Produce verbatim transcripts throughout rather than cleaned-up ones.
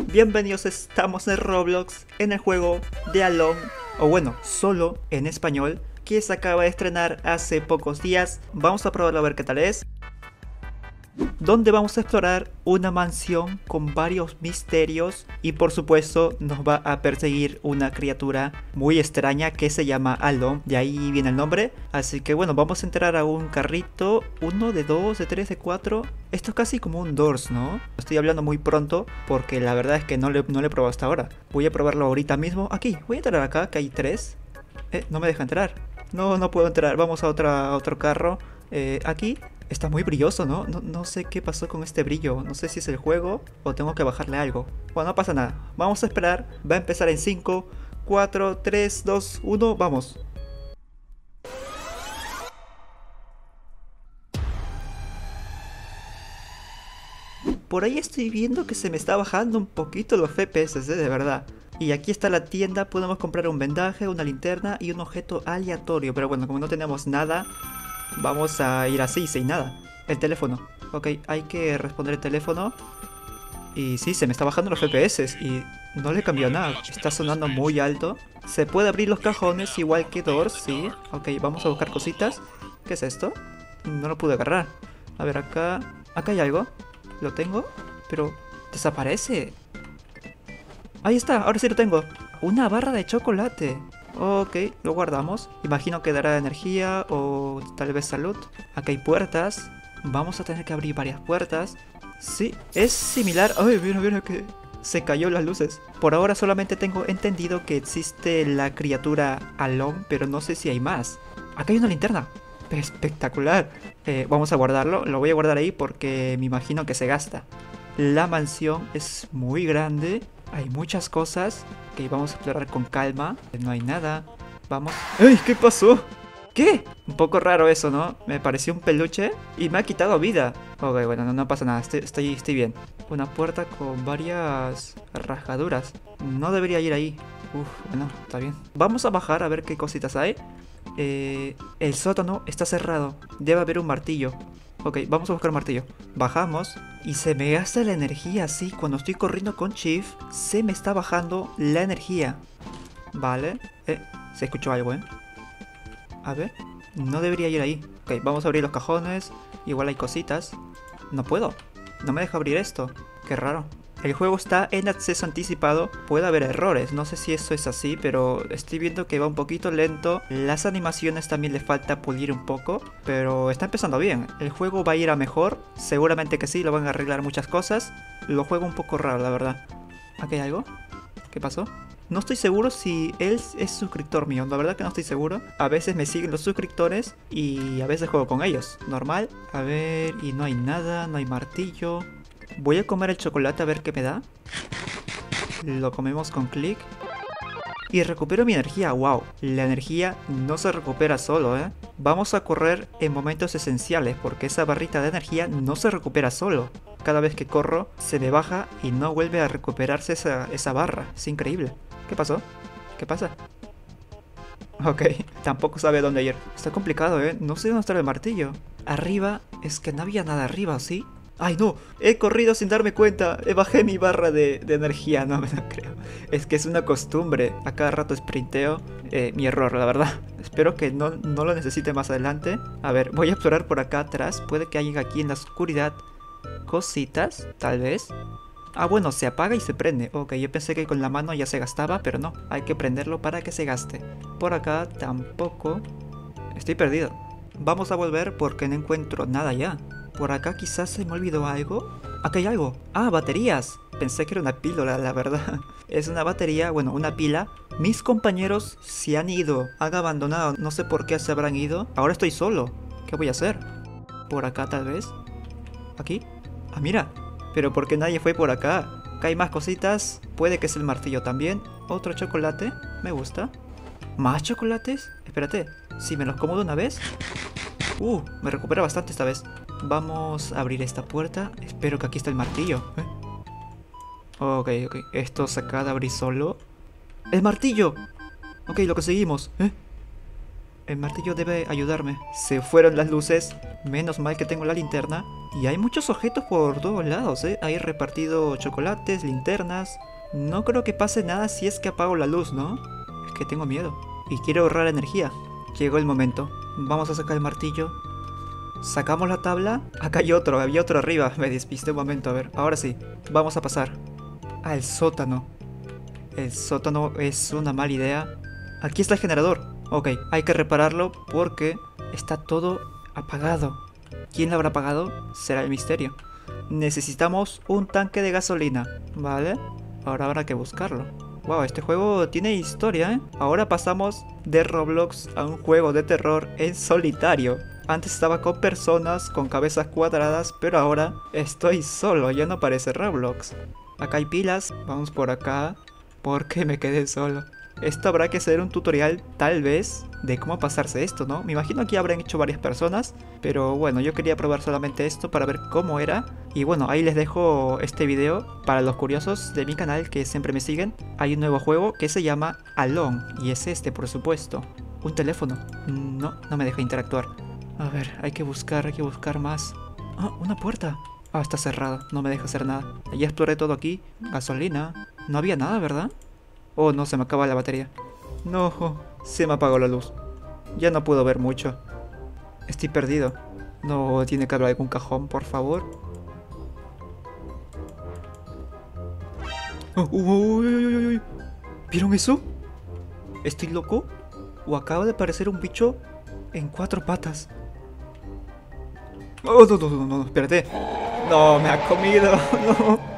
Bienvenidos, estamos en Roblox, en el juego de Alone, o bueno, solo en español, que se acaba de estrenar hace pocos días. Vamos a probarlo a ver qué tal es. Donde vamos a explorar una mansión con varios misterios y por supuesto nos va a perseguir una criatura muy extraña que se llama Alone, de ahí viene el nombre. Así que bueno, vamos a entrar a un carrito, uno, de dos, de tres, de cuatro. Esto es casi como un Doors, ¿no? Estoy hablando muy pronto porque la verdad es que no, le, no lo he probado hasta ahora. Voy a probarlo ahorita mismo. Aquí, voy a entrar acá, que hay tres. Eh, no me deja entrar. No, no puedo entrar. Vamos a, otra, a otro carro. Eh, aquí. Está muy brilloso, ¿no? ¿no? No sé qué pasó con este brillo. No sé si es el juego o tengo que bajarle algo. Bueno, no pasa nada. Vamos a esperar. Va a empezar en cinco, cuatro, tres, dos, uno. Vamos. Por ahí estoy viendo que se me está bajando un poquito los F P S, ¿eh? De verdad. Y aquí está la tienda. Podemos comprar un vendaje, una linterna y un objeto aleatorio. Pero bueno, como no tenemos nada, vamos a ir así, sin nada. El teléfono. Ok, hay que responder el teléfono. Y sí, se me está bajando los F P S. Y no le cambió nada. Está sonando muy alto. Se puede abrir los cajones igual que Doors, sí. Ok, vamos a buscar cositas. ¿Qué es esto? No lo pude agarrar. A ver, acá... Acá hay algo. Lo tengo, pero desaparece. Ahí está, ahora sí lo tengo. Una barra de chocolate. Ok, lo guardamos. Imagino que dará energía o tal vez salud. Aquí hay puertas. Vamos a tener que abrir varias puertas. Sí, es similar. Ay, mira, mira que se cayó las luces. Por ahora solamente tengo entendido que existe la criatura Alone, pero no sé si hay más. Acá hay una linterna. Espectacular. Eh, vamos a guardarlo. Lo voy a guardar ahí porque me imagino que se gasta. La mansión es muy grande. Hay muchas cosas que vamos a explorar con calma. No hay nada. Vamos. ¡Ay! ¿Qué pasó? ¿Qué? Un poco raro eso, ¿no? Me pareció un peluche y me ha quitado vida. Ok, bueno, no, no pasa nada. Estoy, estoy, estoy bien. Una puerta con varias rajaduras. No debería ir ahí. Uf, bueno, está bien. Vamos a bajar a ver qué cositas hay. Eh, el sótano está cerrado. Debe haber un martillo. Ok, vamos a buscar un martillo. Bajamos y se me gasta la energía así. Cuando estoy corriendo con Shift, se me está bajando la energía. Vale. Eh, se escuchó algo, ¿eh? A ver. No debería ir ahí. Ok, vamos a abrir los cajones. Igual hay cositas. No puedo. No me deja abrir esto. Qué raro. El juego está en acceso anticipado, puede haber errores, no sé si eso es así, pero estoy viendo que va un poquito lento. Las animaciones también le falta pulir un poco, pero está empezando bien. El juego va a ir a mejor, seguramente que sí, lo van a arreglar muchas cosas. Lo juego un poco raro, la verdad. ¿Aquí hay algo? ¿Qué pasó? No estoy seguro si él es suscriptor mío, la verdad que no estoy seguro. A veces me siguen los suscriptores y a veces juego con ellos, normal. A ver, y no hay nada, no hay martillo. Voy a comer el chocolate a ver qué me da. Lo comemos con clic. Y recupero mi energía, wow. La energía no se recupera solo, ¿eh? Vamos a correr en momentos esenciales porque esa barrita de energía no se recupera solo. Cada vez que corro se me baja y no vuelve a recuperarse esa, esa barra. Es increíble. ¿Qué pasó? ¿Qué pasa? Ok, tampoco sabe dónde ir. Está complicado, ¿eh? No sé dónde está el martillo. Arriba, es que no había nada arriba, ¿sí? ¡Ay, no! He corrido sin darme cuenta. Bajé mi barra de, de energía. No me lo creo. Es que es una costumbre. A cada rato sprinteo. Eh, mi error, la verdad. Espero que no, no lo necesite más adelante. A ver, voy a explorar por acá atrás. Puede que haya aquí en la oscuridad cositas, tal vez. Ah, bueno, se apaga y se prende. Ok, yo pensé que con la mano ya se gastaba, pero no. Hay que prenderlo para que se gaste. Por acá tampoco. Estoy perdido. Vamos a volver porque no encuentro nada ya. Por acá quizás se me olvidó algo. Aquí hay algo. Ah, baterías. Pensé que era una píldora, la verdad. Es una batería, bueno, una pila. Mis compañeros se han ido. Han abandonado. No sé por qué se habrán ido. Ahora estoy solo. ¿Qué voy a hacer? Por acá tal vez. ¿Aquí? Ah, mira. Pero ¿por qué nadie fue por acá? Acá hay más cositas. Puede que es el martillo también. Otro chocolate. Me gusta. ¿Más chocolates? Espérate. Si me los como de una vez. Uh, me recupera bastante esta vez. Vamos a abrir esta puerta. Espero que aquí está el martillo. ¿Eh? Ok, ok. Esto se acaba de abrir solo. ¡El martillo! Ok, lo conseguimos. ¿Eh? El martillo debe ayudarme. Se fueron las luces. Menos mal que tengo la linterna. Y hay muchos objetos por todos lados, ¿eh? Hay repartido chocolates, linternas. No creo que pase nada si es que apago la luz, ¿no? Es que tengo miedo. Y quiero ahorrar energía. Llegó el momento. Vamos a sacar el martillo. Sacamos la tabla. Acá hay otro, había otro arriba. Me despisté un momento, a ver. Ahora sí. Vamos a pasar al sótano. El sótano es una mala idea. Aquí está el generador. Ok, hay que repararlo porque está todo apagado. ¿Quién lo habrá apagado? Será el misterio. Necesitamos un tanque de gasolina, ¿vale? Ahora habrá que buscarlo. Wow, este juego tiene historia, ¿eh? Ahora pasamos de Roblox a un juego de terror en solitario. Antes estaba con personas con cabezas cuadradas, pero ahora estoy solo, ya no parece Roblox. Acá hay pilas, vamos por acá, porque me quedé solo. Esto habrá que hacer un tutorial, tal vez, de cómo pasarse esto, ¿no? Me imagino que habrán hecho varias personas, pero bueno, yo quería probar solamente esto para ver cómo era. Y bueno, ahí les dejo este video para los curiosos de mi canal que siempre me siguen. Hay un nuevo juego que se llama Alone, y es este, por supuesto. Un teléfono. No, no me deja interactuar. A ver, hay que buscar, hay que buscar más. Ah, una puerta. Ah, está cerrada, no me deja hacer nada. Ya exploré todo aquí. Gasolina. No había nada, ¿verdad? Oh, no, se me acaba la batería. No, se me apagó la luz. Ya no puedo ver mucho. Estoy perdido. No, tiene que haber algún cajón, por favor. Oh, uy, uy, uy, uy. ¿Vieron eso? ¿Estoy loco? ¿O acaba de aparecer un bicho en cuatro patas? Oh, no, no, no, no, espérate. No, me ha comido. No.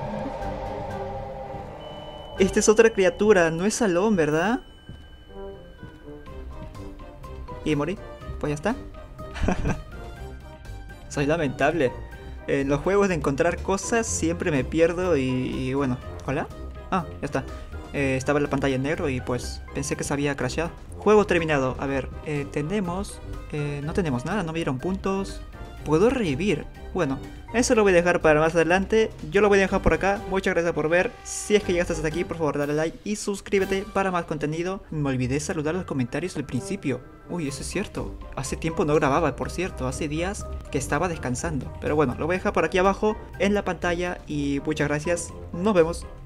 Esta es otra criatura, no es Salón, ¿verdad? Y morí. Pues ya está. Soy lamentable. En los juegos de encontrar cosas siempre me pierdo y, y bueno. ¿Hola? Ah, ya está. Eh, estaba en la pantalla en negro y pues pensé que se había crasheado. Juego terminado. A ver, eh, tenemos... Eh, no tenemos nada, no me dieron puntos. ¿Puedo revivir? Bueno, eso lo voy a dejar para más adelante. Yo lo voy a dejar por acá. Muchas gracias por ver. Si es que llegaste hasta aquí, por favor dale like y suscríbete para más contenido. Me olvidé saludar los comentarios al principio. Uy, eso es cierto. Hace tiempo no grababa, por cierto. Hace días que estaba descansando. Pero bueno, lo voy a dejar por aquí abajo en la pantalla y muchas gracias. Nos vemos.